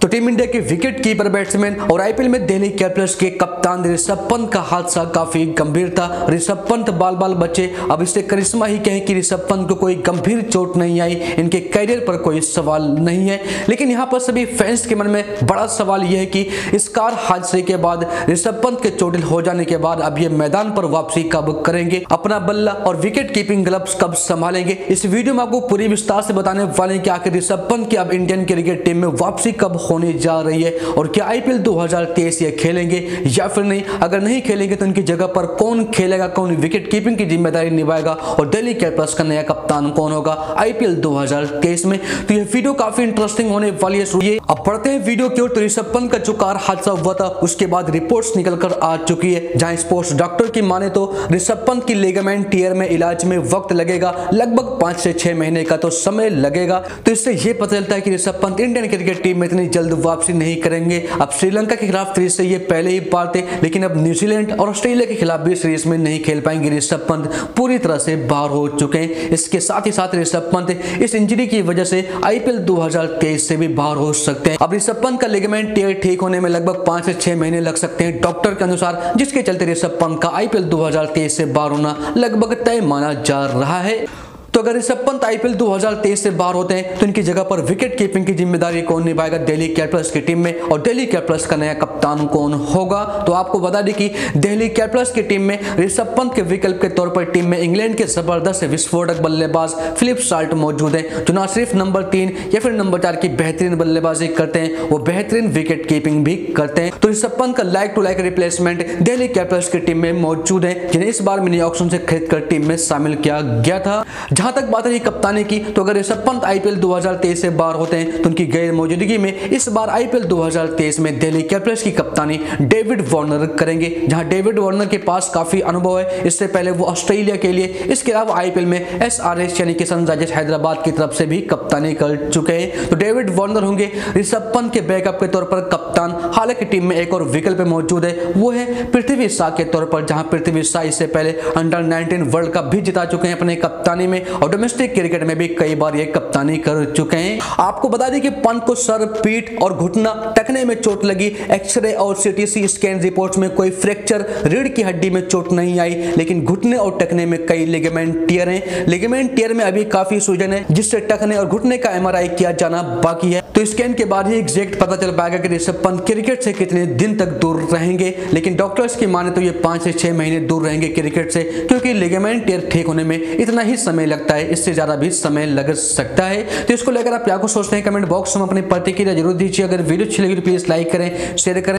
तो team India के wicket keeper batsman और आईपीएल में दिल्ली कैपिटल्स के कप्तान ऋषभ पंत का हादसा काफी गंभीर था। ऋषभ पंत बाल बाल बचे। अब इससे करिश्मा ही कहें कि ऋषभ पंत को कोई गंभीर चोट नहीं आई, इनके करियर पर कोई सवाल नहीं है। लेकिन यहाँ पर सभी फैंस के मन में बड़ा सवाल यह है कि इस कार हादसे के बाद ऋषभ पंत के चोटिल हो जाने के बाद अब ये मैदान पर वापसी कब करेंगे, अपना बल्ला और विकेट कीपिंग ग्लव्स कब संभालेंगे। इस वीडियो में आपको पूरी विस्तार से बताने वाले हैं कि आखिर ऋषभ पंत की अब इंडियन क्रिकेट टीम में वापसी कब होने जा रही है और क्या आईपीएल 2023 ये खेलेंगे या फिर नहीं। अगर नहीं खेलेंगे तो उनकी जगह पर कौन खेलेगा, कौन विकेट कीपिंग की जिम्मेदारी निभाएगा और दिल्ली कैपिटल्स का नया कप्तान कौन होगा आईपीएल 2023 में। तो ये वीडियो काफी इंटरेस्टिंग होने वाली है। अब बढ़ते हैं वीडियो की ओर। तो ऋषभ पंत का जो कार हादसा हुआ था उसके बाद रिपोर्ट्स निकल कर आ चुकी है, जहां स्पोर्ट्स डॉक्टर की माने तो ऋषभ पंत की लिगामेंट टियर में इलाज में वक्त लगेगा, लगभग 5 से 6 महीने का तो समय लगेगा। तो इससे यह पता चलता है कि Rishabh Pant Indian cricket team में इतनी जल्द वापसी नहीं करेंगे। अब श्रीलंका के खिलाफ सीरीज से ये पहले ही पार थे, लेकिन अब न्यूजीलैंड और ऑस्ट्रेलिया के खिलाफ भी सीरीज में नहीं खेल पाएंगे। ऋषभ पंत पूरी तरह से बाहर हो चुके हैं। इसके साथ ही साथ ऋषभ पंत इस इंजरी की वजह से आईपीएल 2023 से भी बाहर हो सकते हैं। अब ऋषभ पंत का लिगामेंट टियर ठीक होने में लगभग 5 से 6 महीने लग सकते हैं डॉक्टर के अनुसार, जिसके चलते ऋषभ पंत का आईपीएल 2023 से बाहर होना लगभग तय माना जा रहा है। तो अगर ऋषभ पंत आईपीएल 2023 से बाहर होते हैं तो इनकी जगह पर विकेट कीपिंग की जिम्मेदारी कौन निभाएगा दिल्ली कैपिटल्स की टीम में और दिल्ली कैपिटल्स का नया कप्तान कौन होगा। तो आपको बता दें कि दिल्ली कैपिटल्स की टीम में ऋषभ पंत के विकल्प के तौर पर टीम में इंग्लैंड के जबरदस्त विस्फोटक बल्लेबाज फिलिप साल्ट मौजूद है, जो न सिर्फ नंबर 3 या फिर नंबर 4 की बेहतरीन बल्लेबाजी करते हैं, वो बेहतरीन विकेट कीपिंग भी करते हैं। तो ऋषभ पंत का like to like replacement Delhi Capitals की टीम में मौजूद है, जिन्हें इस बार मिनी ऑक्शन से खरीद कर टीम में शामिल किया गया था। जहां तक बात रही कप्तानी की, तो अगर ऋषभ पंत आईपीएल 2023 से बाहर होते हैं तो उनकी गैर मौजूदगी में इस बार आईपीएल 2023 में दिल्ली कैपिटल्स की कप्तानी डेविड वार्नर करेंगे, जहां डेविड वार्नर के पास काफी अनुभव है। इससे पहले वो ऑस्ट्रेलिया के लिए, इसके अलावा आईपीएल में एसआरएच यानी कि सनराइजर्स हैदराबाद की तरफ से भी कप्तानी कर चुके हैं। तो डेविड वार्नर होंगे ऋषभ पंत के बैकअप के तौर पर कप्तान। हालांकि टीम में एक और विकल्प मौजूद है, वो है पृथ्वी शॉ के तौर पर, जहां पृथ्वी शॉ इससे पहले अंडर 19 वर्ल्ड कप भी जिता चुके हैं अपने कप्तानी में और डोमेस्टिक क्रिकेट में भी कई बार ये कप्तानी कर चुके हैं। आपको बता दें कि पंत को सर, पीठ और घुटना, टखने में चोट लगी। एक्सरे और सीटीसी स्कैन रिपोर्ट्स में कोई फ्रैक्चर, रीढ़ की हड्डी में चोट नहीं आई, लेकिन घुटने और टखने में कई लिगामेंट टियर हैं। लिगामेंट टियर में अभी काफी सूजन है, जिससे टखने और घुटने का एमआरआई किया जाना बाकी है। तो स्कैन के बाद ही एग्जैक्ट पता चल पाएगा कि ऋषभ पंत क्रिकेट से कितने दिन तक दूर रहेंगे। लेकिन डॉक्टर्स की माने तो ये 5 से 6 महीने दूर रहेंगे क्रिकेट से, क्योंकि लिगामेंट टियर ठीक होने में इतना ही समय लगता है, इससे ज्यादा भी समय लग सकता है। तो इसको लेकर आप क्या कुछ सोचते हैं कमेंट बॉक्स में अपनी प्रतिक्रिया जरूर दीजिए। अगर वीडियो अच्छी लगी तो प्लीज लाइक करें, शेयर करें।